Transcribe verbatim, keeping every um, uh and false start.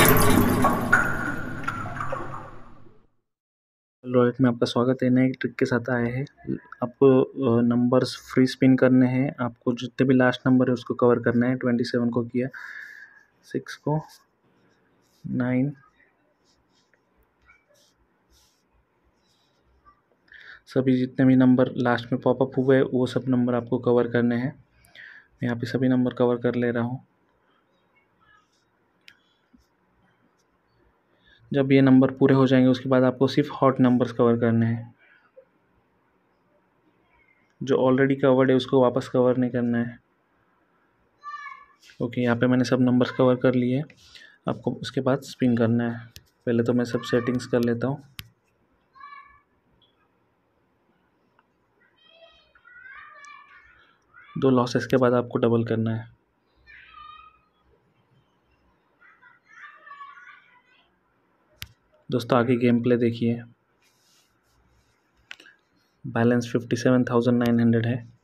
रोहित में आपका स्वागत है। नए ट्रिक के साथ आए हैं। आपको नंबर्स फ्री स्पिन करने हैं। आपको जितने भी लास्ट नंबर है उसको कवर करना है। ट्वेंटी सेवन को किया, सिक्स को, नाइन, सभी जितने भी नंबर लास्ट में पॉपअप हुए वो सब नंबर आपको कवर करने हैं। मैं यहाँ पे सभी नंबर कवर कर ले रहा हूँ। जब ये नंबर पूरे हो जाएंगे उसके बाद आपको सिर्फ हॉट नंबर्स कवर करने हैं। जो ऑलरेडी कवर्ड है उसको वापस कवर नहीं करना है। ओके, यहाँ पे मैंने सब नंबर्स कवर कर लिए। आपको उसके बाद स्पिन करना है। पहले तो मैं सब सेटिंग्स कर लेता हूँ। दो लॉसेस के बाद आपको डबल करना है। दोस्तों आगे गेम प्ले देखिए। Balance fifty seven thousand nine hundred है।